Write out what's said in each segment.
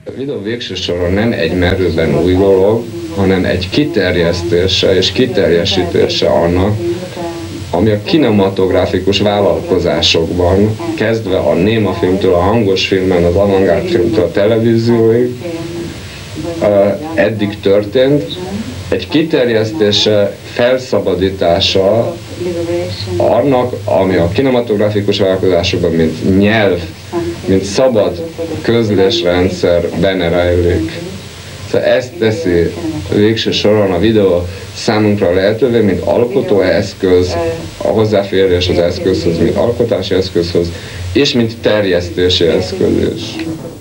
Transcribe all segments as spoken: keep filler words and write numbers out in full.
A videó végső soron nem egy merőben új dolog, hanem egy kiterjesztése és kiterjesítése annak, ami a kinematográfikus vállalkozásokban, kezdve a némafilmtől, a hangos filmen, az avantgárd filmtől, a televízióig eddig történt, egy kiterjesztése, felszabadítása annak, ami a kinematográfikus vállalkozásokban, mint nyelv, mint szabad közlésrendszer benne rejlik. Szóval ezt teszi végső soron a videó számunkra lehetővé, mint alkotóeszköz, a hozzáférés az eszközhöz, mint alkotási eszközhöz, és mint terjesztési eszköz is.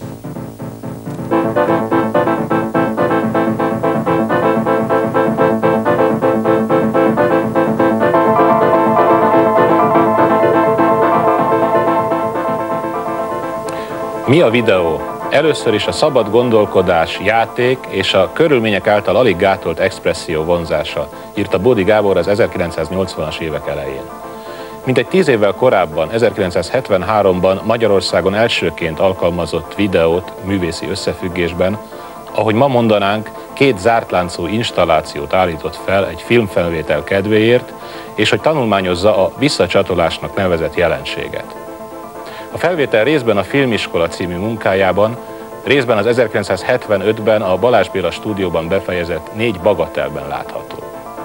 Mi a videó? Először is a szabad gondolkodás, játék és a körülmények által alig gátolt expresszió vonzása, írta Bódi Gábor az ezerkilencszáznyolcvanas évek elején. Mintegy tíz évvel korábban, ezerkilencszázhetvenháromban Magyarországon elsőként alkalmazott videót művészi összefüggésben, ahogy ma mondanánk, két zártláncú installációt állított fel egy filmfelvétel kedvéért, és hogy tanulmányozza a visszacsatolásnak nevezett jelenséget. A felvétel részben a Filmiskola című munkájában, részben az ezerkilencszázhetvenötben a Balázs Béla stúdióban befejezett Négy bagatelben látható.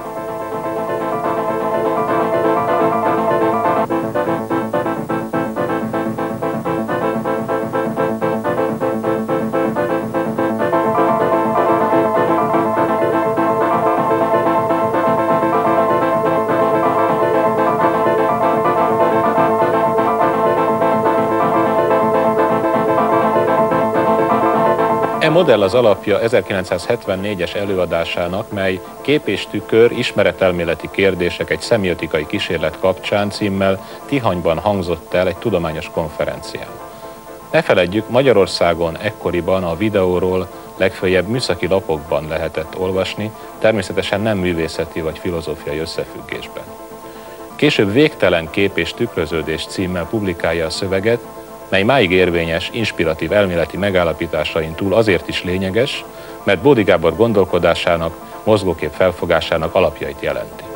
E modell az alapja ezerkilencszázhetvennégyes előadásának, mely Kép és tükör, ismeretelméleti kérdések egy szemiotikai kísérlet kapcsán címmel Tihanyban hangzott el egy tudományos konferencián. Ne feledjük, Magyarországon ekkoriban a videóról legföljebb műszaki lapokban lehetett olvasni, természetesen nem művészeti vagy filozófiai összefüggésben. Később Végtelen kép és tükröződés címmel publikálja a szöveget, mely máig érvényes, inspiratív elméleti megállapításain túl azért is lényeges, mert Bódi Gábor gondolkodásának, mozgókép felfogásának alapjait jelenti.